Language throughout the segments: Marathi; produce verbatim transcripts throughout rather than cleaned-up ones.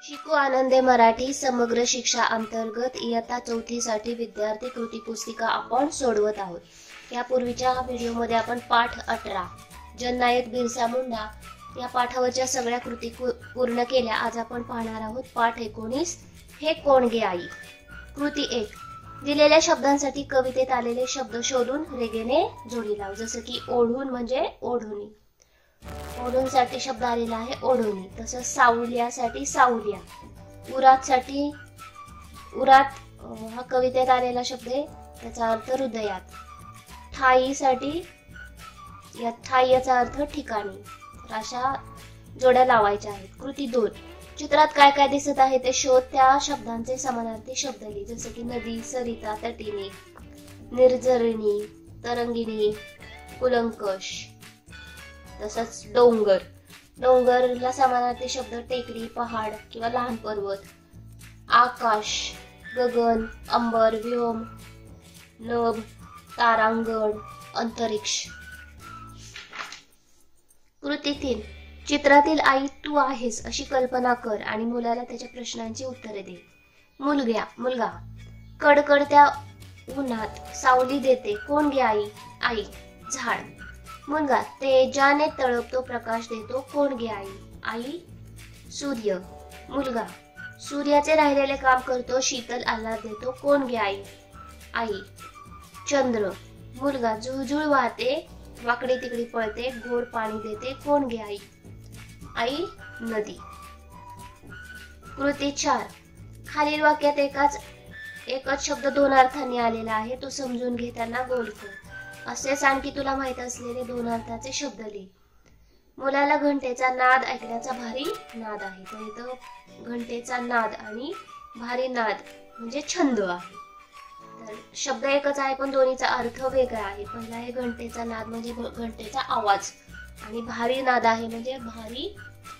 शिकू आनंदे मराठी समग्र शिक्षा अंतर्गत इयत्ता चौथी साठी विद्यार्थी कृती पुस्तिका आपण सोडवत आहोत. यापूर्वीच्या व्हिडिओमध्ये आपण पाठ अठरा जननायक बिरसा मुंडा या पाठावरच्या सगळ्या कृती पूर्ण केल्या. आज आपण पाहणार आहोत पाठ एकोणीस हे कोण गे आई. कृती एक. दिलेल्या शब्दांसाठी कवितेत आलेले शब्द शोधून रेघेने जोडी लाव. जसं की ओढून म्हणजे ओढुनी, ओढून साठी शब्द आलेला आहे ओढुनी. तसंच सावलियासाठी सावलिया, उरात साठी उरात हा कवितेत आलेला शब्द आहे, त्याचा अर्थ हृदयात. ठाई साठी या ठाई याचा अर्थ ठिकाणी. तर अशा जोड्या लावायच्या आहेत. कृती दोन. चित्रात काय काय दिसत आहे ते शोध, त्या शब्दांचे समानार्थी शब्द लिही. जसे की नदी, सरिता, तटिनी, निर्जरिणी, तरंगिणी, कुलंकष. तसंच डोंगर, डोंगरला समानार्थी शब्द टेकडी, पहाड किंवा लहान पर्वत. आकाश, गगन, अंबर, व्योम, नभ, तारांगण, अंतरिक्ष. कृती तीन. चित्रातील आई तू आहेस अशी कल्पना कर आणि मुलाला त्याच्या प्रश्नांची उत्तरे दे. मुलगा मुलगा कडकडत्या उन्हात सावली देते कोण गे आई. आई झाड. मुलगा तेजाने तळपतो प्रकाश देतो कोण गे आई. आई सूर्य. मुलगा सूर्याचे राहिलेले काम करतो शीतल आल्हाद देतो कोण गे आई. आई चंद्र. मुलगा झुळझुळ वाहते वाकडे तिकडे पळते गोड पाणी देते कोण गे आई. आई नदी. कृती चार. खालील वाक्यात एकाच एकच शब्द दोन अर्थांनी आलेला आहे, तो समजून घेताना गोल कर. असेच आणखी तुला माहित असलेले दोन अर्थाचे शब्द लिही. मुलाला घंटेचा नाद ऐकण्याचा भारी नाद आहे. तर इथं घंटेचा नाद आणि भारी नाद म्हणजे छंद आहे. तर शब्द एकच आहे पण दोन्हीचा अर्थ वेगळा आहे. पहिला आहे घंटेचा नाद म्हणजे घंटेचा आवाज, आणि भारी नाद आहे म्हणजे भारी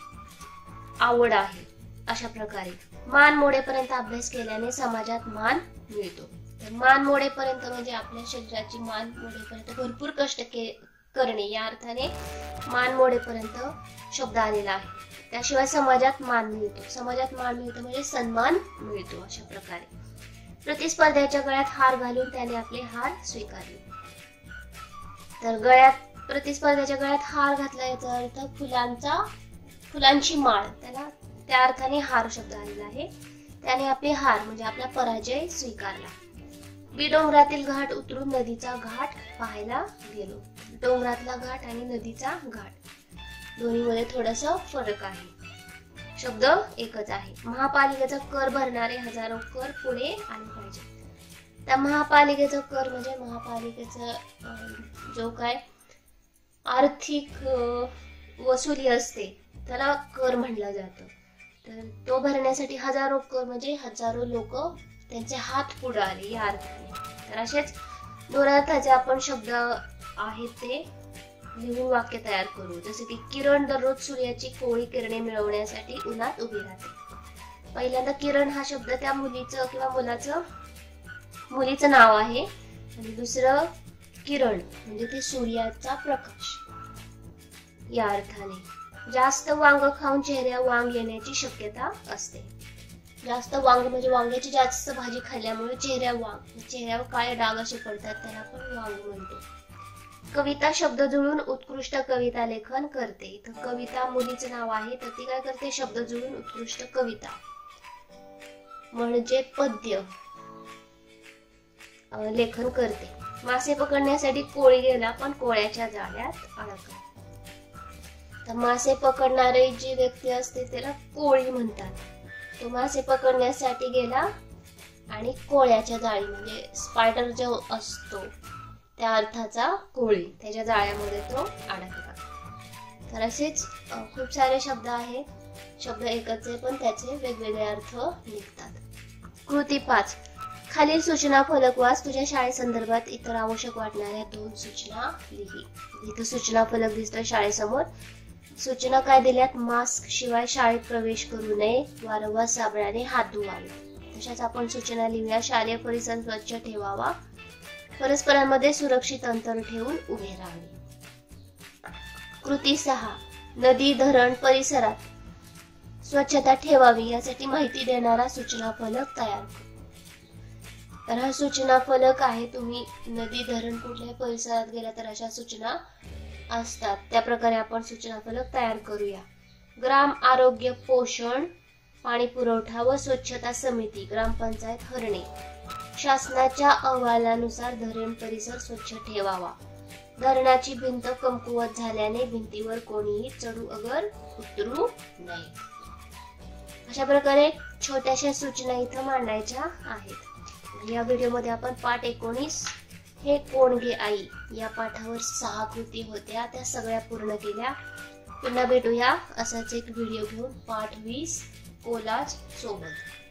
आवड आहे. अशा प्रकारे मान मोडेपर्यंत अभ्यास केल्याने समाजात मान मिळतो. तर मान मोडेपर्यंत म्हणजे आपल्या शरीराची मान मोडेपर्यंत भरपूर कष्ट करणे या अर्थाने मान मोडेपर्यंत शब्द आलेला आहे. त्याशिवाय समाजात मान मिळतो. समाजात मान मिळतो म्हणजे सन्मान मिळतो. अशा प्रकारे प्रतिस्पर्ध्याच्या गळ्यात हार घालून त्याने आपले हार स्वीकारले. तर गळ्यात प्रतिस्पर्ध्याच्या गळ्यात हार घातला याचा अर्थ फुलांचा फुलांची माळ, त्याला त्या अर्थाने हार शब्द आलेला आहे. त्याने आपले हार म्हणजे आपला पराजय स्वीकारला. मी डोंगरातील घाट उतरून नदीचा घाट पाहायला गेलो. डोंगरातला घाट आणि नदीचा घाट दोन्हीमध्ये थोडासा फरक आहे. शब्द एकच आहे. महापालिकेचा कर भरणारे हजारो कर पुढे आले पाहिजे. त्या महापालिकेचा कर म्हणजे महापालिकेचा जो काय आर्थिक वसुली असते त्याला कर म्हणलं जातं. तर तो भरण्यासाठी हजारो कर म्हणजे हजारो लोक त्यांचे हात पुढे आले या अर्थाने. तर असेच दोन अर्थाचे आपण शब्द आहेत ते लिहून वाक्य तयार करू. जसे की किरण दररोज सूर्याची कोवळी किरणे मिळवण्यासाठी उन्हात उभी राहते. पहिल्यांदा किरण हा शब्द त्या मुलीचं किंवा मुलाचं मुलीचं नाव आहे, आणि दुसरं किरण म्हणजे ते सूर्याचा प्रकाश या अर्थाने. जास्त वांग खाऊन चेहऱ्या वांग येण्याची शक्यता असते. जास्त वांग म्हणजे वांग्याची जास्त भाजी खाल्ल्यामुळे चेहऱ्या वांग चेहऱ्यावर काळे डाग असे पडतात, त्याला आपण वांग म्हणतो. कविता शब्द जुळून उत्कृष्ट कविता लेखन करते. तर कविता मुलीचं नाव आहे, तर ती काय करते शब्द जुळून उत्कृष्ट कविता म्हणजे पद्य लेखन करते. मासे पकडण्यासाठी कोळी गेला पण कोळ्याच्या जाळ्यात अडकला. तर मासे पकडणारे जी व्यक्ती असते त्याला कोळी म्हणतात. तो मासे पकडण्यासाठी गेला आणि कोळ्याच्या जाळी म्हणजे स्पायडर जो असतो त्या अर्थाचा कोळी, त्याच्या जाळ्यामध्ये तो अडकला. तर असेच खूप सारे शब्द आहेत. शब्द एकच आहे पण त्याचे वेगवेगळे अर्थ निघतात. कृती पाच. खालील सूचना फलक वाच. तुझ्या शाळेसंदर्भात इतर आवश्यक वाटणाऱ्या दोन सूचना लिही. इथं सूचना फलक दिसतोय शाळेसमोर. सूचना काय दिल्यात. मास्क शिवाय शाळेत प्रवेश करू नये, वारंवार साबणाने हात धुवावे. तशाच आपण सूचना लिहूया. शालेय परिसर स्वच्छ ठेवावा, परस्परांमध्ये सुरक्षित अंतर ठेवून उभे राहावे. कृती सहा. नदी धरण परिसरात स्वच्छता ठेवावी यासाठी माहिती देणारा सूचना फलक तयार करू. तर हा सूचना फलक आहे. तुम्ही नदी धरण कुठल्याही परिसरात गेला तर अशा सूचना असतात. त्या प्रकारे आपण सूचना फलक तयार करूया. ग्राम आरोग्य पोषण पाणी पुरवठा व स्वच्छता समिती ग्रामपंचायत हरणे शासनाच्या अहवालानुसार धरण परिसर स्वच्छ ठेवावा. धरणाची भिंत कमकुवत झाल्याने भिंतीवर कोणीही चढू अगर उतरू नये. अशा प्रकारे छोट्याशा सूचना इथं मांडायच्या आहेत. या व्हिडिओमध्ये आपण पाठ एकोणीस हे कोण गे आई या पाठावर सहा कृती होत्या, त्या सगळ्या पूर्ण केल्या. पुन्हा भेटूया असाच एक व्हिडिओ घेऊन पाठ वीस कोलाज सोबत.